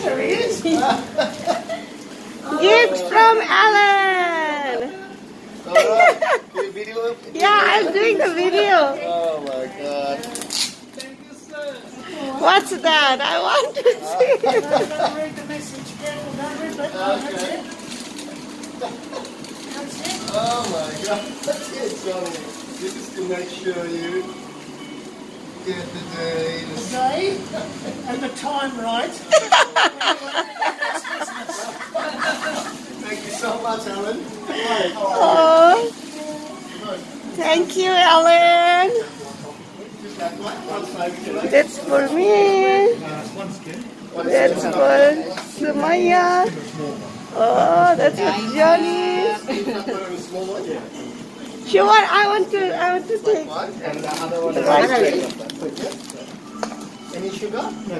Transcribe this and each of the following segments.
There he is. Gifts from Allan. Alright, do you video? Yeah, I'm doing the video. Oh my god. What's that? I want to see. Don't read the message. Careful, don't read that. Okay. That's it. Oh my god. That's it, Johnny. This is to make sure you get the day. The day and the time right. Thank you so much, Allan. Oh, thank you, Allan. That's for me. That's for Sumaya. Oh, that's for Johnny. Sure, I want to take the right way. Any sugar? No.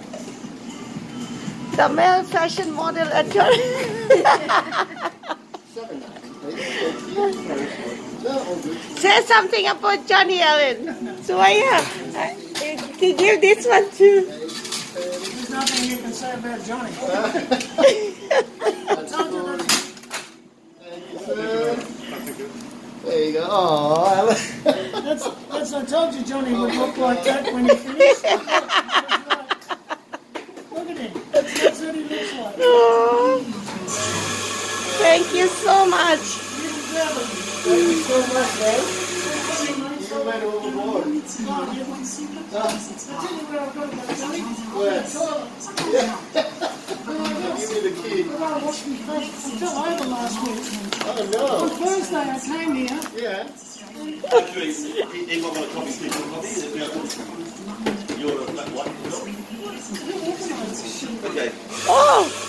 The male fashion model attorney. Say something about Johnny, Allan. Sumaya, to give this one too. There's nothing you can say about Johnny. There you go. Oh, Allan. That's I told you Johnny would look like that when he finished. Look at him. That's what he looks like. Oh, thank you so much. Thank you so much, man. You went overboard. I'll tell you where I've got to go, Johnny. Where? The toilet. Give me the key. I washed my face. I fell over last week. Oh On no. Thursday I came here. Yeah. Actually, he might want a coffee, stick on coffee. You're a black white. Okay. Oh.